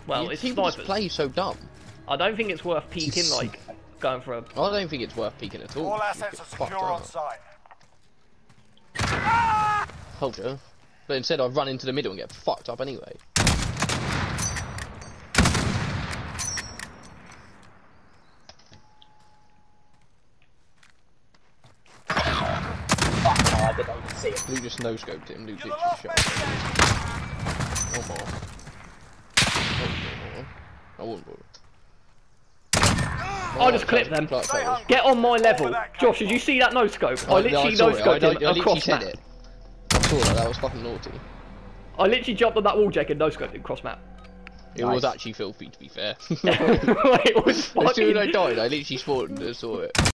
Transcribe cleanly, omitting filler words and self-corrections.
Well, it's people just snipers. play so dumb. I don't think it's worth peeking, like, going for a... I don't think it's worth peeking at all. All assets are secure on site. Hold you. But instead I run into the middle and get fucked up anyway. I didn't even see it. Luke just no-scoped him. Luke literally shot him. One more. I wouldn't bother. I'll just clip them. Get on my level. Josh, did you see that no-scope? I literally no-scoped him across map. I saw that, that was fucking naughty. I literally jumped on that wall jack and no-scoped him cross map. It was actually filthy, to be fair. It was fucking... As soon as I died, I literally spawned and saw it.